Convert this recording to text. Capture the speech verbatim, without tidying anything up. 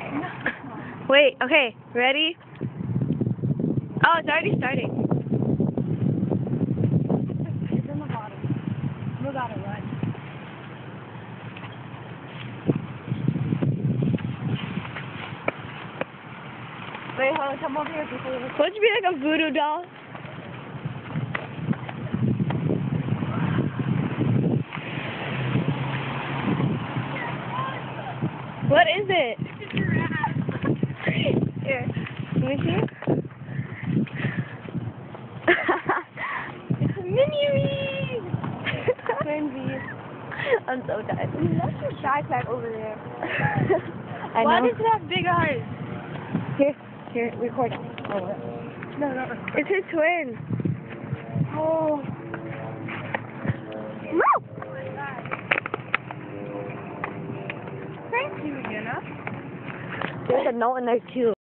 Wait, okay, ready? Oh, it's already starting. It's in the bottom. We gotta run. Wait, hold on, come over here before you look. Won't you be like a voodoo doll? What is it? It's a giraffe. Here, let me see. It's a mini-me. Twinsies. I'm so tired. That's your shy pack over there. I Why know. does it have big eyes? Here, here, record. Oh, what? No, not record. It's his twin. Oh. No! Thank you, Jenna. There's a note in there too.